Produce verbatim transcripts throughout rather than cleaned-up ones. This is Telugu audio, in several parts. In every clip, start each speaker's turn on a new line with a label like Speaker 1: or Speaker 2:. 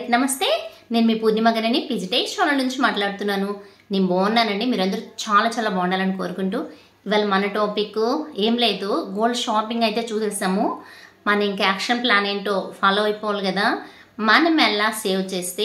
Speaker 1: అందరికి నమస్తే. నేను మీ పూర్ణిమ గారిని పిజిటేక్ ఛానల్ నుంచి మాట్లాడుతున్నాను. నేను బాగున్నానండి. మీరందరూ చాలా చాలా బాగుండాలని కోరుకుంటూ ఇవాళ మన టాపిక్ ఏం లేదు, గోల్డ్ షాపింగ్ అయితే చూసేసాము. మన ఇంకా యాక్షన్ ప్లాన్ ఏంటో ఫాలో అయిపోవాలి కదా. మనం ఎలా సేవ్ చేస్తే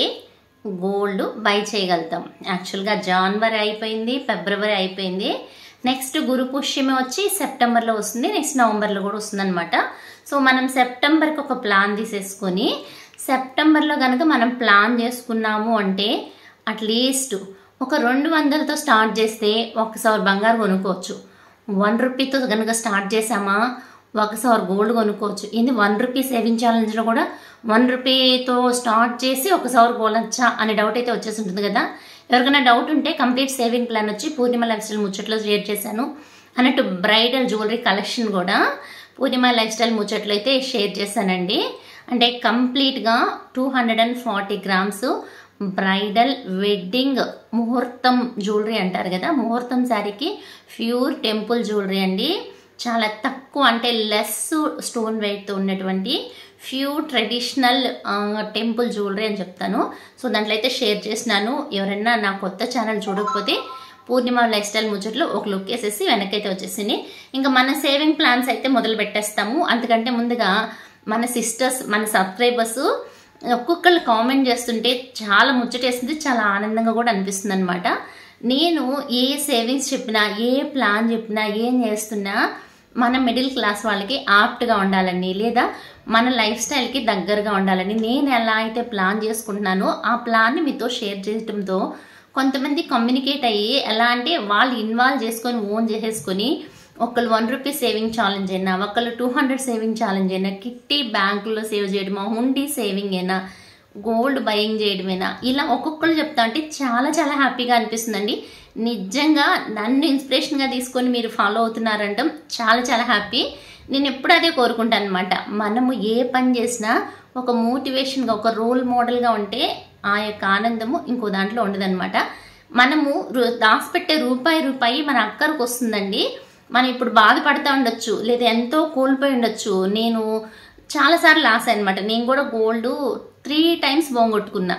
Speaker 1: గోల్డ్ బై చేయగలుగుతాం. యాక్చువల్గా జనవరి అయిపోయింది, ఫిబ్రవరి అయిపోయింది. నెక్స్ట్ గురు పుష్యమి వచ్చి సెప్టెంబర్లో వస్తుంది, నెక్స్ట్ నవంబర్లో కూడా వస్తుంది అనమాట. సో మనం సెప్టెంబర్కి ఒక ప్లాన్ తీసేసుకొని సెప్టెంబర్లో కనుక మనం ప్లాన్ చేసుకున్నాము అంటే అట్లీస్ట్ ఒక రెండు వందలతో స్టార్ట్ చేస్తే ఒకసారి బంగారు కొనుక్కోవచ్చు. వన్ రూపీతో కనుక స్టార్ట్ చేసామా ఒకసారి గోల్డ్ కొనుక్కోవచ్చు. ఇది వన్ రూపీ సేవింగ్ ఛాలెంజ్లో కూడా వన్ రూపీతో స్టార్ట్ చేసి ఒకసారి కొనచ్చా అనే డౌట్ అయితే వచ్చేసి ఉంటుంది కదా. ఎవరికైనా డౌట్ ఉంటే కంప్లీట్ సేవింగ్ ప్లాన్ వచ్చి పూర్ణిమ లైఫ్ స్టైల్ ముచ్చట్లో షేర్ చేశాను అన్నట్టు. బ్రైడల్ జ్యువెలరీ కలెక్షన్ కూడా పూర్ణిమ లైఫ్ స్టైల్ ముచ్చట్లో అయితే షేర్ చేశానండి. అంటే కంప్లీట్గా two hundred and forty grams bridal wedding ముహూర్తం జ్యువెలరీ అంటారు కదా, ముహూర్తం శారీకి ప్యూర్ టెంపుల్ జ్యువెలరీ అండి. చాలా తక్కువ అంటే లెస్ స్టోన్ వెయిట్తో ఉన్నటువంటి ప్యూర్ ట్రెడిషనల్ టెంపుల్ జ్యువెలరీ అని చెప్తాను. సో దాంట్లో అయితే షేర్ చేసినాను. ఎవరైనా నా కొత్త ఛానల్ చూడకపోతే పూర్ణిమ లైఫ్ స్టైల్ ముచ్చట్లు ఒక లుక్ వేసేసి వెనకైతే వచ్చేసింది. ఇంకా మన సేవింగ్ ప్లాన్స్ అయితే మొదలు పెట్టేస్తాము. అంతకంటే ముందుగా మన సిస్టర్స్, మన సబ్స్క్రైబర్స్ ఒక్కొక్కళ్ళు కామెంట్ చేస్తుంటే చాలా ముచ్చటేస్తుంది, చాలా ఆనందంగా కూడా అనిపిస్తుంది అనమాట. నేను ఏ సేవింగ్స్ చెప్పినా, ఏ ప్లాన్ చెప్పినా, ఏం చేస్తున్నా మన మిడిల్ క్లాస్ వాళ్ళకి ఆప్ట్గా ఉండాలని, లేదా మన లైఫ్ స్టైల్కి దగ్గరగా ఉండాలని నేను ఎలా అయితే ప్లాన్ చేసుకుంటున్నానో ఆ ప్లాన్ని మీతో షేర్ చేయడంతో కొంతమంది కమ్యూనికేట్ అయ్యి ఎలా అంటే వాళ్ళు ఇన్వాల్వ్ చేసుకొని ఓన్ చేసేసుకొని ఒకళ్ళు వన్ రూపీ సేవింగ్ ఛాలెంజ్ అయినా, ఒకళ్ళు టూ హండ్రెడ్ సేవింగ్ ఛాలెంజ్ అయినా, కిట్టి బ్యాంకులో సేవ్ చేయడమా, హుండీ సేవింగ్ అయినా, గోల్డ్ బయింగ్ చేయడమేనా, ఇలా ఒక్కొక్కరు చెప్తా అంటే చాలా చాలా హ్యాపీగా అనిపిస్తుందండి. నిజంగా నన్ను ఇన్స్పిరేషన్గా తీసుకొని మీరు ఫాలో అవుతున్నారంటాం చాలా చాలా హ్యాపీ. నేను ఎప్పుడు అదే కోరుకుంటాను అనమాట. మనము ఏ పని చేసినా ఒక మోటివేషన్గా, ఒక రోల్ మోడల్గా ఉంటే ఆ యొక్క ఆనందము ఇంకో దాంట్లో ఉండదన్నమాట. మనము దాచిపెట్టే రూపాయి రూపాయి మన అక్కరకు వస్తుందండి. మనం ఇప్పుడు బాధపడతా ఉండొచ్చు, లేదా ఎంతో కోల్పోయి ఉండొచ్చు. నేను చాలాసార్లు లాస్ అనమాట. నేను కూడా గోల్డ్ త్రీ టైమ్స్ పోగొట్టుకున్నా.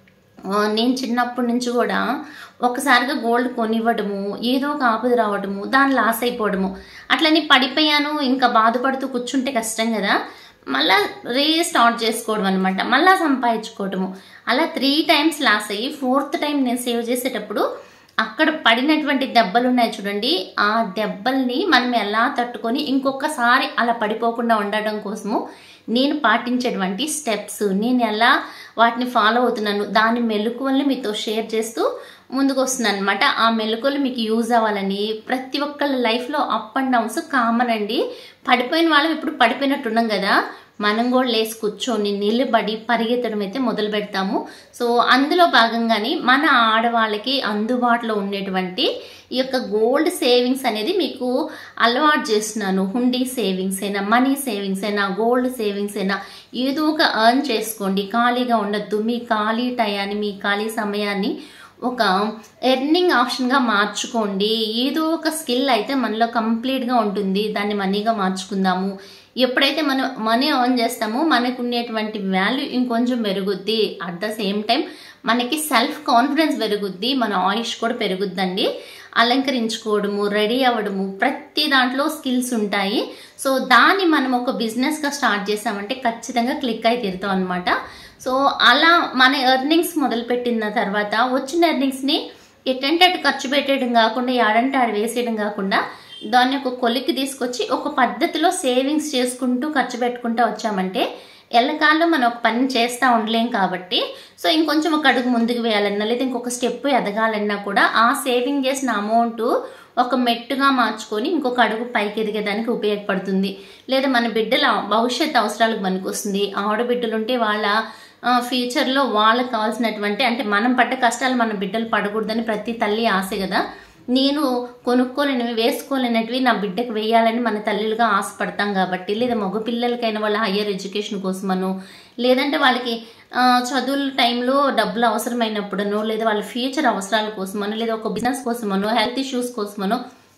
Speaker 1: నేను చిన్నప్పటి నుంచి కూడా ఒకసారిగా గోల్డ్ కొనివ్వడము, ఏదో ఒక ఆపద రావడము, దాని లాస్ అయిపోవడము, అట్లని పడిపోయాను. ఇంకా బాధపడుతూ కూర్చుంటే కష్టం కదా, మళ్ళా రీస్టార్ట్ చేసుకోవడం అనమాట, మళ్ళా సంపాదించుకోవడము. అలా త్రీ టైమ్స్ లాస్ అయ్యి ఫోర్త్ టైం నేను సేవ్ చేసేటప్పుడు అక్కడ పడినటువంటి దెబ్బలు ఉన్నాయి చూడండి, ఆ దెబ్బల్ని మనం ఎలా తట్టుకొని ఇంకొకసారి అలా పడిపోకుండా ఉండడం కోసము నేను పాటించేటువంటి స్టెప్స్, నేను ఎలా వాటిని ఫాలో అవుతున్నాను, దాని మెలకువల్ని మీతో షేర్ చేస్తూ ముందుకు వస్తున్నాను అనమాట. ఆ మెలకువలు మీకు యూజ్ అవ్వాలని. ప్రతి ఒక్కళ్ళ లైఫ్లో అప్ అండ్ డౌన్స్ కామన్ అండి. పడిపోయిన వాళ్ళం ఇప్పుడు పడిపోయినట్టున్నాం కదా, మనం కూడా లేసి కూర్చొని నిలబడి పరిగెత్తడం అయితే మొదలు పెడతాము. సో అందులో భాగంగానే మన ఆడవాళ్ళకి అందుబాటులో ఉండేటువంటి ఈ యొక్క గోల్డ్ సేవింగ్స్ అనేది మీకు అలవాటు చేస్తున్నాను. హుండీ సేవింగ్స్ అయినా, మనీ సేవింగ్స్ అయినా, గోల్డ్ సేవింగ్స్ అయినా ఏదో ఒక ఎర్న్ చేసుకోండి. ఖాళీగా ఉండొద్దు. మీ ఖాళీ టయాన్ని, మీ ఖాళీ సమయాన్ని ఒక ఎర్నింగ్ ఆప్షన్గా మార్చుకోండి. ఏదో ఒక స్కిల్ అయితే మనలో కంప్లీట్గా ఉంటుంది, దాన్ని మనీగా మార్చుకుందాము. ఎప్పుడైతే మనం మనీ ఎర్న్ చేస్తామో మనకు ఉండేటువంటి వాల్యూ ఇంకొంచెం పెరుగుద్ది. అట్ ద సేమ్ టైం మనకి సెల్ఫ్ కాన్ఫిడెన్స్ పెరుగుద్ది, మన ఆయుష్ కూడా పెరుగుద్దండి. అలంకరించుకోవడము, రెడీ అవ్వడము, ప్రతి దాంట్లో స్కిల్స్ ఉంటాయి. సో దాన్ని మనం ఒక బిజినెస్గా స్టార్ట్ చేసామంటే ఖచ్చితంగా క్లిక్ అయి తీరుతాం అనమాట. సో అలా మన ఎర్నింగ్స్ మొదలుపెట్టిన తర్వాత వచ్చిన ఎర్నింగ్స్ని ఎటంటే అటు ఖర్చు పెట్టేయడం కాకుండా, ఏడంటే ఆడ వేసేయడం కాకుండా దాన్ని ఒక కొలిక్కి తీసుకొచ్చి ఒక పద్ధతిలో సేవింగ్స్ చేసుకుంటూ ఖర్చు పెట్టుకుంటూ వచ్చామంటే ఎల్లకాలం మనం ఒక పని చేస్తూ ఉండలేం కాబట్టి, సో ఇంకొంచెం ఒక అడుగు ముందుకు వేయాలన్నా, లేదా ఇంకొక స్టెప్ ఎదగాలన్నా కూడా ఆ సేవింగ్ చేసిన అమౌంట్ ఒక మెట్టుగా మార్చుకొని ఇంకొక అడుగు పైకి ఎదిగేదానికి ఉపయోగపడుతుంది. లేదా మన బిడ్డల భవిష్యత్ అవసరాలకు మనకు వస్తుంది. ఆడబిడ్డలు ఉంటే వాళ్ళ ఫ్యూచర్లో వాళ్ళకి కావాల్సినటువంటి, అంటే మనం పడ్డ కష్టాలు మన బిడ్డలు పడకూడదని ప్రతి తల్లి ఆశ కదా. నేను కొనుక్కోలేనివి, వేసుకోలేనివి నా బిడ్డకు వేయాలని మన తల్లులుగా ఆశపడతాం కాబట్టి, లేదా మగ పిల్లలకైనా వాళ్ళ హయ్యర్ ఎడ్యుకేషన్ కోసమనో, లేదంటే వాళ్ళకి చదువుల టైంలో డబ్బులు అవసరమైనప్పుడనో, లేదా వాళ్ళ ఫ్యూచర్ అవసరాల కోసమనో, లేదా ఒక బిజినెస్ కోసమనో, హెల్త్ ఇష్యూస్ కోసమనో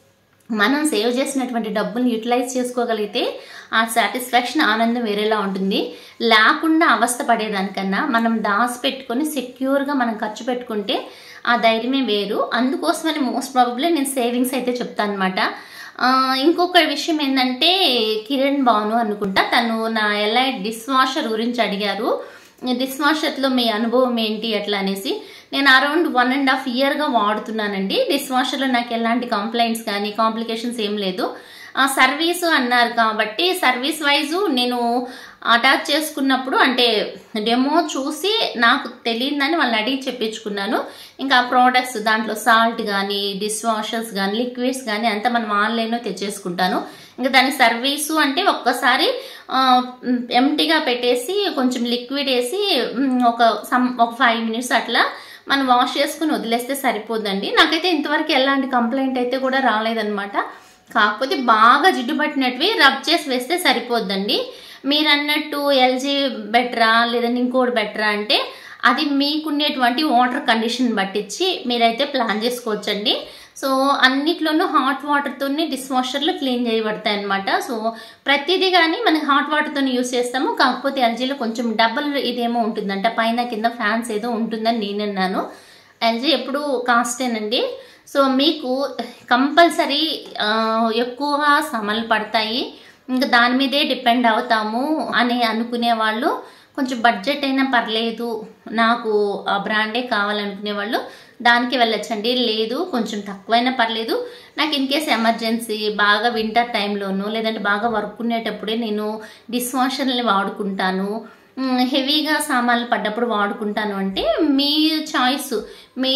Speaker 1: మనం సేవ్ చేసినటువంటి డబ్బుని యూటిలైజ్ చేసుకోగలిగితే ఆ సాటిస్ఫాక్షన్ ఆనందం వేరేలా ఉంటుంది. లేకుండా అవస్థ పడేదానికన్నా మనం దాచి పెట్టుకొని సెక్యూర్గా మనం ఖర్చు పెట్టుకుంటే ఆ ధైర్యమే వేరు. అందుకోసమని మోస్ట్ ప్రాబబ్లీ నేను సేవింగ్స్ అయితే చెప్తాను అనమాట. ఇంకొక విషయం ఏంటంటే కిరణ్ భాను అనుకుంటా, తను నా ఎలైట్ డిష్ వాషర్ గురించి అడిగారు. డిష్ వాషర్లో మీ అనుభవం ఏంటి అట్లా అనేసి. నేను అరౌండ్ వన్ అండ్ హాఫ్ ఇయర్గా వాడుతున్నానండి. డిష్ వాషర్లో నాకు ఎలాంటి కంప్లైంట్స్ కానీ కాంప్లికేషన్స్ ఏం లేదు. సర్వీసు అన్నారు కాబట్టి సర్వీస్ వైజు నేను అటాచ్ చేసుకున్నప్పుడు అంటే డెమో చూసి నాకు తెలియదని వాళ్ళని అడిగి చెప్పించుకున్నాను. ఇంకా ఆ ప్రోడక్ట్స్ దాంట్లో సాల్ట్ కానీ డిష్ వాషర్స్ కానీ లిక్విడ్స్ కానీ అంతా మనం ఆన్లైన్లో తెచ్చేసుకుంటాను. ఇంకా దాని సర్వీసు అంటే ఒక్కసారి ఎంటీగా పెట్టేసి కొంచెం లిక్విడ్ వేసి ఒక సమ్ ఒక ఫైవ్ మినిట్స్ అట్లా మనం వాష్ చేసుకుని వదిలేస్తే సరిపోద్దండి. నాకైతే ఇంతవరకు ఎలాంటి కంప్లైంట్ అయితే కూడా రాలేదన్నమాట. కాకపోతే బాగా జిడ్డు పట్టినట్టువి రబ్ చేసి వేస్తే సరిపోద్దండి. మీరు అన్నట్టు ఎల్జీ బెటరా లేదంటే ఇంకోటి బెటరా అంటే అది మీకున్నటువంటి వాటర్ కండిషన్ పట్టించి మీరైతే ప్లాన్ చేసుకోవచ్చండి. సో అన్నిట్లోనూ హాట్ వాటర్తోనే డిష్ వాషర్లు క్లీన్ చేయబడతాయి అనమాట. సో ప్రతిదీ కానీ మనకి హాట్ వాటర్తో యూస్ చేస్తాము. కాకపోతే ఎల్జీలో కొంచెం డబల్ ఇదేమో ఉంటుందంట, పైన కింద ఫ్యాన్స్ ఏదో ఉంటుందని నేను అన్నాను. ఎల్జీ ఎప్పుడు కాస్టేనండి. సో మీకు కంపల్సరీ ఎక్కువగా సమలు పడతాయి, ఇంకా దాని మీదే డిపెండ్ అవుతాము అని అనుకునే వాళ్ళు కొంచెం బడ్జెట్ అయినా పర్లేదు నాకు ఆ బ్రాండే కావాలనుకునే వాళ్ళు దానికి వెళ్ళొచ్చండి. లేదు కొంచెం తక్కువైనా పర్లేదు, నాకు ఇన్ కేస్ ఎమర్జెన్సీ బాగా వింటర్ టైంలోనూ లేదంటే బాగా వర్క్ ఉండేటప్పుడే నేను డిష్ వాషర్ని వాడుకుంటాను, హెవీగా సామాన్లు పడ్డప్పుడు వాడుకుంటాను అంటే మీ చాయిస్. మీ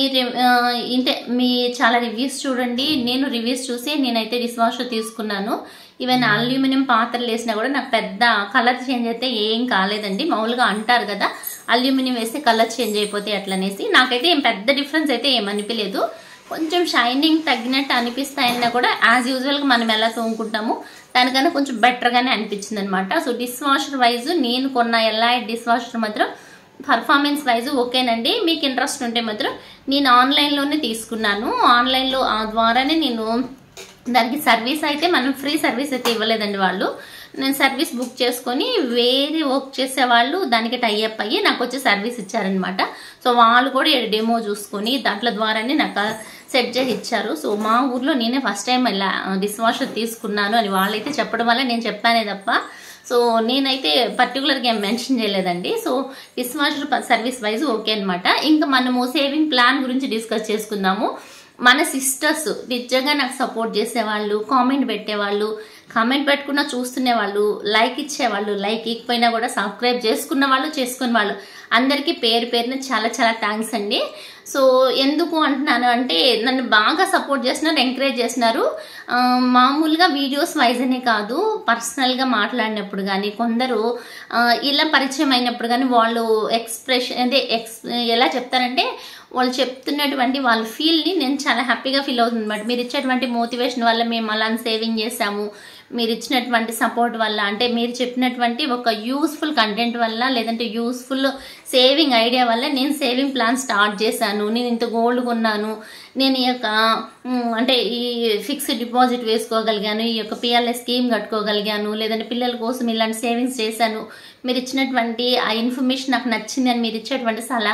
Speaker 1: ఇంటే మీ చాలా రివ్యూస్ చూడండి. నేను రివ్యూస్ చూసి నేనైతే డిష్ వాషర్ తీసుకున్నాను. ఈవెన్ అల్యూమినియం పాత్రలు వేసినా కూడా నాకు పెద్ద కలర్ చేంజ్ అయితే ఏం కాలేదండి. మామూలుగా అంటారు కదా అల్యూమినియం వేస్తే కలర్ చేంజ్ అయిపోతే అట్లనేసి, నాకైతే ఏం పెద్ద డిఫరెన్స్ అయితే ఏమనిపించలేదు. కొంచెం షైనింగ్ తగ్గినట్టు అనిపిస్తాయన్నా కూడా యాజ్ యూజువల్గా మనం ఎలా తోముకుంటాము దానికన్నా కొంచెం బెటర్గానే అనిపించింది అనమాట. సో డిష్ వాషర్ వైజ్ నేను కొన్న ఎలైట్ డిష్ వాషర్ మాత్రం పర్ఫార్మెన్స్ వైజ్ ఓకేనండి. మీకు ఇంట్రెస్ట్ ఉంటే మాత్రం నేను ఆన్లైన్లోనే తీసుకున్నాను. ఆన్లైన్లో ఆ ద్వారానే నేను దానికి సర్వీస్ అయితే మనం ఫ్రీ సర్వీస్ అయితే ఇవ్వలేదండి వాళ్ళు. నేను సర్వీస్ బుక్ చేసుకొని వేరే వర్క్ చేసే వాళ్ళు దానికి టైఅప్ అయ్యి నాకు వచ్చి సర్వీస్ ఇచ్చారనమాట. సో వాళ్ళు కూడా డెమో చూసుకొని దాంట్లో ద్వారానే నాకు సెట్ చేసి ఇచ్చారు. సో మా ఊర్లో నేనే ఫస్ట్ టైం ఇలా డిష్ వాషర్ తీసుకున్నాను అని వాళ్ళైతే చెప్పడం వల్ల నేను చెప్పానే తప్ప సో నేనైతే పర్టికులర్గా ఏం మెన్షన్ చేయలేదండి. So dish washer service wise okay అనమాట. ఇంకా మనము సేవింగ్ ప్లాన్ గురించి డిస్కస్ చేసుకుందాము. మన సిస్టర్స్ నిజంగా నాకు సపోర్ట్ చేసేవాళ్ళు, కామెంట్ పెట్టేవాళ్ళు, కామెంట్ పెట్టుకున్నా చూస్తునే వాళ్ళు, లైక్ ఇచ్చేవాళ్ళు, లైక్ ఇకపోయినా కూడా సబ్స్క్రైబ్ చేసుకున్న వాళ్ళు చేసుకున్న వాళ్ళు అందరికీ పేరు పేరున చాలా చాలా థ్యాంక్స్ అండి. సో ఎందుకు అంటున్నాను అంటే నన్ను బాగా సపోర్ట్ చేస్తున్నారు, ఎంకరేజ్ చేస్తున్నారు. మామూలుగా వీడియోస్ వైజ్ అనే కాదు, పర్సనల్గా మాట్లాడినప్పుడు కానీ కొందరు ఇలా పరిచయం అయినప్పుడు కానీ వాళ్ళు ఎక్స్ప్రెషన్ అంటే ఎక్స్ ఎలా చెప్తారంటే వాళ్ళు చెప్తున్నటువంటి వాళ్ళ ఫీల్ని నేను చాలా హ్యాపీగా ఫీల్ అవుతుంది అనమాట. మీరు ఇచ్చేటువంటి మోటివేషన్ వల్ల మేము అలా సేవింగ్ చేసాము, మీరు ఇచ్చినటువంటి సపోర్ట్ వల్ల అంటే మీరు చెప్పినటువంటి ఒక యూస్ఫుల్ కంటెంట్ వల్ల లేదంటే యూస్ఫుల్ సేవింగ్ ఐడియా వల్ల నేను సేవింగ్ ప్లాన్ స్టార్ట్ చేశాను, నేను ఇంత గోల్డ్ కొన్నాను, నేను ఈ యొక్క అంటే ఈ ఫిక్స్డ్ డిపాజిట్ వేసుకోగలిగాను, ఈ యొక్క పిఎల్ఐ స్కీమ్ కట్టుకోగలిగాను, లేదంటే పిల్లల కోసం ఇలాంటి సేవింగ్స్ చేశాను, మీరు ఇచ్చినటువంటి ఆ ఇన్ఫర్మేషన్ నాకు నచ్చింది అని మీరు ఇచ్చేటువంటి చాలా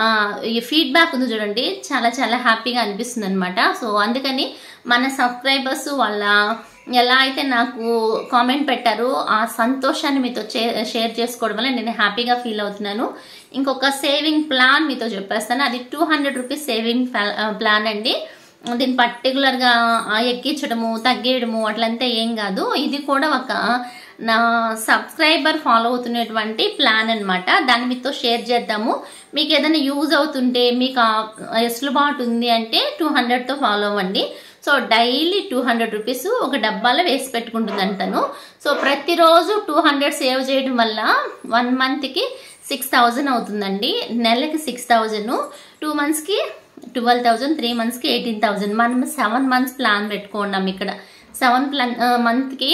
Speaker 1: ఈ ఫీడ్బ్యాక్ ఉంది చూడండి, చాలా చాలా హ్యాపీగా అనిపిస్తుంది అనమాట. సో అందుకని మన సబ్స్క్రైబర్స్ వాళ్ళ ఎలా అయితే నాకు కామెంట్ పెట్టారో ఆ సంతోషాన్ని మీతో షేర్ చేసుకోవడం వల్ల నేను హ్యాపీగా ఫీల్ అవుతున్నాను. ఇంకొక సేవింగ్ ప్లాన్ మీతో చెప్పేస్తాను. అది two hundred rupees saving plan అండి. దీన్ని పర్టికులర్గా ఎక్కించడము తగ్గేయడము అట్లంతా ఏం కాదు. ఇది కూడా ఒక నా సబ్స్క్రైబర్ ఫాలో అవుతున్నటువంటి ప్లాన్ అనమాట. దాన్ని మీతో షేర్ చేద్దాము. మీకు ఏదైనా యూజ్ అవుతుంటే మీకు వెసులుబాటు ఉంది అంటే టూ హండ్రెడ్తో ఫాలో అవ్వండి. So daily two hundred rupees ఒక డబ్బాలో వేసి పెట్టుకుంటుంది అంటాను. సో ప్రతిరోజు టూ హండ్రెడ్ సేవ్ చేయడం వల్ల వన్ మంత్కి సిక్స్ థౌజండ్ అవుతుందండి. నెలకి సిక్స్ థౌజండ్, టూ మంత్స్కి ట్వెల్వ్ థౌజండ్, త్రీ మంత్స్కి ఎయిటీన్ థౌజండ్. మనం సెవెన్ మంత్స్ ప్లాన్ పెట్టుకున్నాం. ఇక్కడ సెవెన్ ప్లాన్ మంత్కి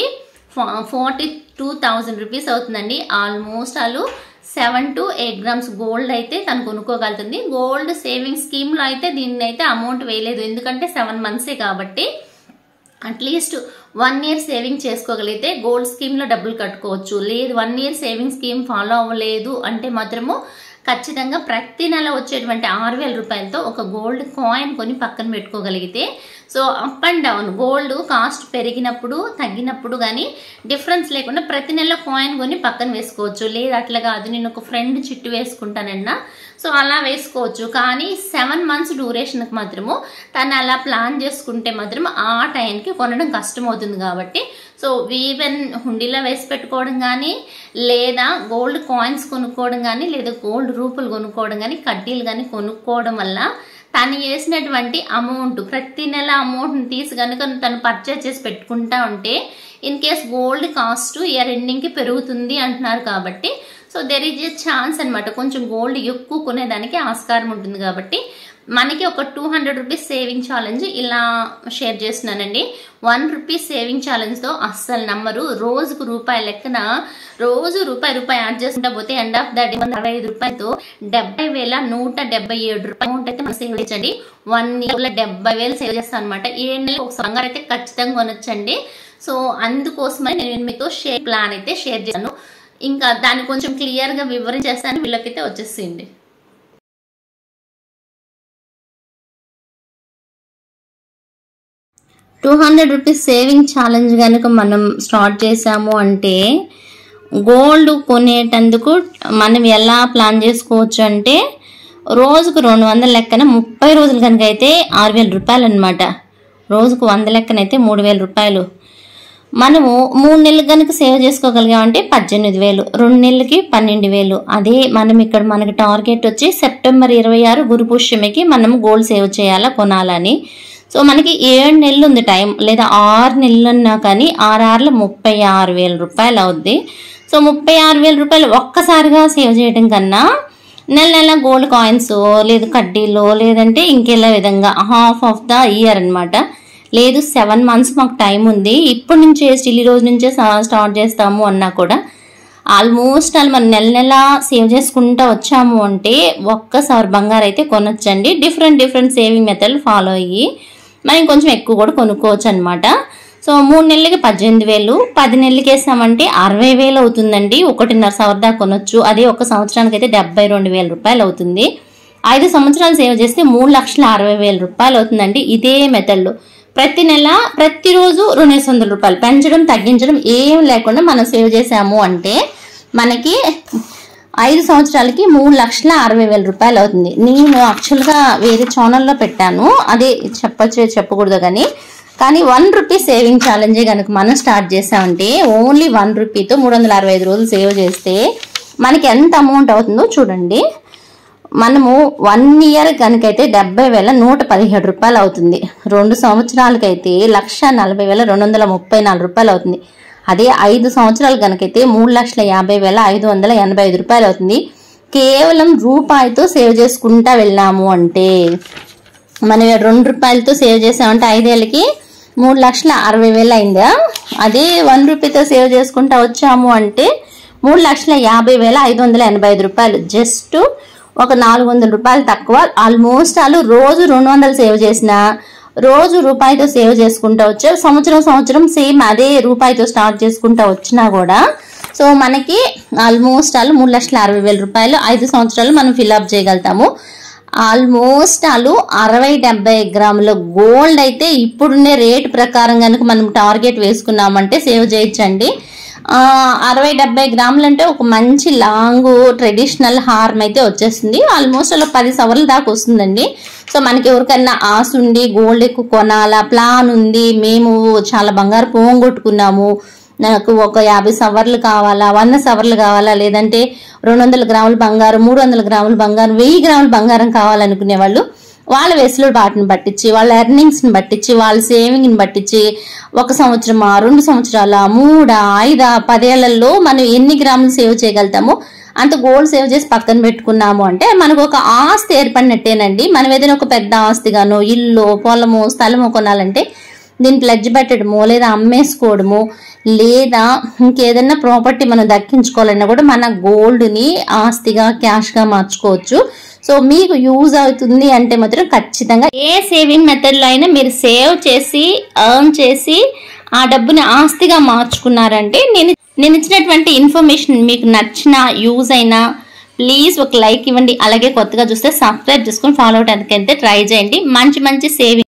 Speaker 1: ఫార్టీ టూ థౌజండ్ రూపీస్ అవుతుందండి. ఆల్మోస్ట్ వాళ్ళు seven to eight grams gold అయితే తను కొనుక్కోగలుగుతుంది. గోల్డ్ సేవింగ్ స్కీమ్లో అయితే దీన్ని అయితే అమౌంట్ వేయలేదు, ఎందుకంటే సెవెన్ మంత్సే కాబట్టి. అట్లీస్ట్ వన్ ఇయర్ సేవింగ్ చేసుకోగలిగితే గోల్డ్ స్కీమ్లో డబ్బులు కట్టుకోవచ్చు. లేదు one year saving scheme follow అవ్వలేదు అంటే మాత్రము ఖచ్చితంగా ప్రతి నెల వచ్చేటువంటి ఆరు వేల రూపాయలతో ఒక గోల్డ్ కాయిన్ కొని పక్కన పెట్టుకోగలిగితే, so up and down gold cost పెరిగినప్పుడు తగ్గినప్పుడు కానీ డిఫరెన్స్ లేకుండా ప్రతి నెల కాయిన్ కొని పక్కన వేసుకోవచ్చు. లేదు అట్లా కాదు నేను ఒక ఫ్రెండ్ చిట్టు వేసుకుంటానన్నా సో అలా వేసుకోవచ్చు. కానీ సెవెన్ మంత్స్ డ్యూరేషన్కి మాత్రము తను అలా ప్లాన్ చేసుకుంటే మాత్రం ఆ టైంకి కొనడం కష్టం అవుతుంది. కాబట్టి సో ఈవెన్ హుండీలో వేసి పెట్టుకోవడం కానీ, లేదా గోల్డ్ కాయిన్స్ కొనుక్కోవడం కానీ, లేదా గోల్డ్ రూపులు కొనుక్కోవడం కానీ, కడ్డీలు కానీ కొనుక్కోవడం వల్ల తను వేసినటువంటి అమౌంట్ ప్రతి నెల అమౌంట్ని తీసి కనుక తను పర్చేజ్ చేసి పెట్టుకుంటా ఉంటే in case gold cost year ఎండింగ్కి పెరుగుతుంది అంటున్నారు. కాబట్టి so there is a chance అనమాట, కొంచెం గోల్డ్ ఎక్కువ కొనేదానికి ఆస్కారం ఉంటుంది. కాబట్టి మనకి ఒక two hundred rupees saving challenge ఇలా షేర్ చేస్తున్నానండి. వన్ రూపీస్ సేవింగ్ ఛాలెంజ్తో అస్సలు నమ్మరు. రోజుకు రూపాయి లెక్కన రోజు రూపాయి రూపాయి యాడ్ చేసుకుంటా పోతే ఎండ్ ఆఫ్ ద డే అరవై ఐదు రూపాయలతో డెబ్బై వేల నూట డెబ్బై ఏడు రూపాయలు అమౌంట్ అయితే మనం సేవ్ చేయండి. వన్ ఇయర్లో డెబ్బై వేలు సేవ్ చేస్తాను అనమాట. ఏ నెల ఒక బంగారం అయితే ఖచ్చితంగా కొనొచ్చండి. సో అందుకోసమని నేను మీతో షేర్ ప్లాన్ అయితే షేర్ చేశాను. ఇంకా దాన్ని కొంచెం క్లియర్గా వివరించేస్తాను, వీళ్ళకైతే వచ్చేసింది. Two hundred rupees saving challenge కనుక మనం స్టార్ట్ చేసాము అంటే గోల్డ్ కొనేటందుకు మనం ఎలా ప్లాన్ చేసుకోవచ్చు అంటే రోజుకు రెండు వందల లెక్కన ముప్పై రోజులు కనుక అయితే ఆరు వేల రూపాయలు అనమాట. రోజుకు వంద లెక్కనైతే మూడు వేల రూపాయలు. మనము మూడు నెలలు కనుక సేవ్ చేసుకోగలిగామంటే పద్దెనిమిది వేలు, రెండు నెలలకి పన్నెండు వేలు. అదే మనం ఇక్కడ మనకి టార్గెట్ వచ్చి సెప్టెంబర్ ఇరవై ఆరు గురు పుష్యమికి మనం గోల్డ్ సేవ్ చేయాలా కొనాలని. సో మనకి ఏడు నెలలు ఉంది టైం, లేదా ఆరు నెలలు ఉన్నా కానీ ఆరు ముప్పై ఆరు వేల రూపాయలు అవుద్ది. సో ముప్పై ఆరు వేల రూపాయలు ఒక్కసారిగా సేవ్ చేయడం కన్నా నెల నెల గోల్డ్ కాయిన్స్ లేదు కడ్డీలో లేదంటే ఇంకెలా విధంగా హాఫ్ ఆఫ్ ద ఇయర్ అనమాట. లేదు సెవెన్ మంత్స్ మాకు టైం ఉంది, ఇప్పటి నుంచే స్టిల్ ఈ రోజు నుంచే స్టార్ట్ చేస్తాము అన్నా కూడా ఆల్మోస్ట్ అలా మనం నెల నెల సేవ్ చేసుకుంటూ వచ్చాము అంటే ఒక్కసారి బంగారు అయితే కొనొచ్చండి. Different different saving method follow అయ్యి మనం కొంచెం ఎక్కువ కూడా కొనుక్కోవచ్చు అనమాట. సో మూడు నెలలకి పద్దెనిమిది వేలు, పది నెలలకి వేసామంటే అరవై వేలు అవుతుందండి. ఒకటిన్నర సంవత్సరం దాకా కొనొచ్చు. అదే ఒక సంవత్సరానికి అయితే డెబ్బై రెండు వేల రూపాయలు అవుతుంది. ఐదు సంవత్సరాలు సేవ్ చేస్తే మూడు లక్షల అరవై వేల రూపాయలు అవుతుందండి. ఇదే మెథడ్లో ప్రతి నెల ప్రతిరోజు రెండు వందల రూపాయలు పెంచడం తగ్గించడం ఏం లేకుండా మనం సేవ్ చేసాము అంటే మనకి ఐదు సంవత్సరాలకి మూడు లక్షల అరవై వేల రూపాయలు అవుతుంది. నేను యాక్చువల్గా వేరే ఛానల్లో పెట్టాను, అదే చెప్పచ్చు చెప్పకూడదు కానీ కానీ వన్ రూపీ సేవింగ్ ఛాలెంజే కనుక మనం స్టార్ట్ చేసామంటే ఓన్లీ వన్ రూపీతో మూడు వందల అరవై ఐదు రోజులు సేవ్ చేస్తే మనకి ఎంత అమౌంట్ అవుతుందో చూడండి. మనము వన్ ఇయర్ కనుకైతే డెబ్బై వేల నూట పదిహేడు రూపాయలు అవుతుంది. రెండు సంవత్సరాలకైతే లక్ష నలభై వేల రెండు వందల ముప్పై నాలుగు రూపాయలు అవుతుంది. అదే ఐదు సంవత్సరాలు కనుకైతే మూడు లక్షల యాభై వేల ఐదు వందల ఎనభై ఐదు రూపాయలు అవుతుంది. కేవలం రూపాయితో సేవ్ చేసుకుంటా వెళ్ళాము అంటే మనం రెండు రూపాయలతో సేవ్ చేసామంటే ఐదేళ్ళకి మూడు లక్షల అరవై వేలు అయిందా. అదే వన్ రూపీతో సేవ్ చేసుకుంటా వచ్చాము అంటే మూడు లక్షల యాభై వేల ఐదు వందల ఎనభై ఐదు రూపాయలు. జస్ట్ ఒక నాలుగు వందల రూపాయలు తక్కువ. ఆల్మోస్ట్ వాళ్ళు రోజు రెండు వందలు సేవ్ చేసిన రోజు రూపాయితో సేవ్ చేసుకుంటూ వచ్చే సంవత్సరం సంవత్సరం సేమ్ అదే రూపాయితో స్టార్ట్ చేసుకుంటూ వచ్చినా కూడా సో మనకి ఆల్మోస్ట్ వాళ్ళు మూడు లక్షల అరవై వేల రూపాయలు ఐదు సంవత్సరాలు మనం ఫిల్అప్ చేయగలుగుతాము. ఆల్మోస్ట్ వాళ్ళు అరవై డెబ్బై గ్రాముల గోల్డ్ అయితే ఇప్పుడున్నే రేటు ప్రకారం కనుక మనం టార్గెట్ వేసుకున్నామంటే సేవ్ చేయొచ్చండి. అరవై డెబ్బై గ్రాములు అంటే ఒక మంచి లాంగ్ ట్రెడిషనల్ హారం అయితే వచ్చేస్తుంది. ఆల్మోస్ట్ అలా పది సవర్ల దాకా వస్తుందండి. సో మనకి ఎవరికన్నా ఆశ ఉండి గోల్డ్ ఎక్కువ కొనాలా ప్లాన్ ఉంది, మేము చాలా బంగారు పోగొట్టుకున్నాము, నాకు ఒక యాభై సవర్లు కావాలా, వంద సవర్లు కావాలా, లేదంటే రెండు వందల గ్రాముల బంగారం, మూడు వందల గ్రాముల బంగారం, వెయ్యి గ్రాముల బంగారం కావాలనుకునే వాళ్ళు వాళ్ళ వెసులుబాటుని బట్టించి వాళ్ళ ఎర్నింగ్స్ని బట్టించి వాళ్ళ సేవింగ్ని బట్టించి ఒక సంవత్సరమా రెండు సంవత్సరాల మూడా ఐదా పదేళ్లలో మనం ఎన్ని గ్రాములు సేవ్ చేయగలుగుతామో అంత గోల్డ్ సేవ్ చేసి పక్కన పెట్టుకున్నాము అంటే మనకు ఒక ఆస్తి ఏర్పడినట్టేనండి. మనం ఏదైనా ఒక పెద్ద ఆస్తిగానో ఇల్లు పొలము స్థలము కొనాలంటే దీన్ని ప్లెడ్జ్ పెట్టడము లేదా అమ్మేసుకోవడము లేదా ఇంకేదైనా ప్రాపర్టీ మనం దక్కించుకోవాలన్నా కూడా మన గోల్డ్ని ఆస్తిగా క్యాష్గా మార్చుకోవచ్చు. సో మీకు యూజ్ అవుతుంది అంటే మాత్రం ఖచ్చితంగా ఏ సేవింగ్ మెథడ్లో అయినా మీరు సేవ్ చేసి ఎర్న్ చేసి ఆ డబ్బుని ఆస్తిగా మార్చుకున్నారంటే నేను నేను ఇచ్చినటువంటి ఇన్ఫర్మేషన్ మీకు నచ్చిన యూజ్ అయినా ప్లీజ్ ఒక లైక్ ఇవ్వండి. అలాగే కొత్తగా చూస్తే సబ్స్క్రైబ్ చేసుకొని ఫాలో అవడానికి అయితే ట్రై చేయండి. మంచి మంచి సేవింగ్